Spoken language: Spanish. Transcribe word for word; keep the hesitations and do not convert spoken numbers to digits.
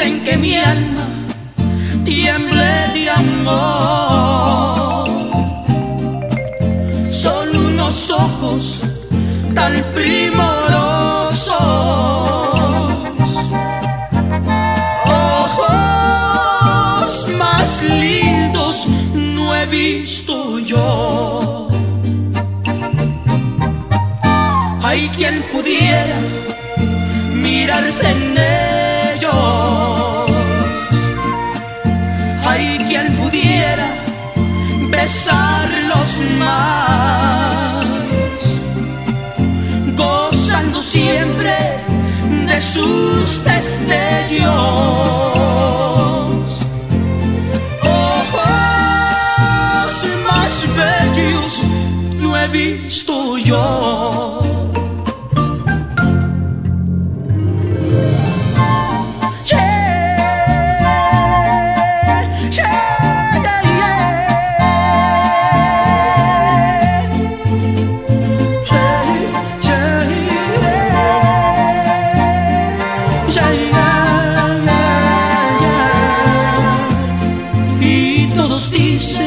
hacen que mi alma tiemble de amor. Son unos ojos tan primorosos, ojos más lindos no he visto yo. Hay quien pudiera mirarse en ellos, hay quien pudiera besarlos más, gozando siempre de sus destellos. Ojos más bellos no he visto yo. Todos dicen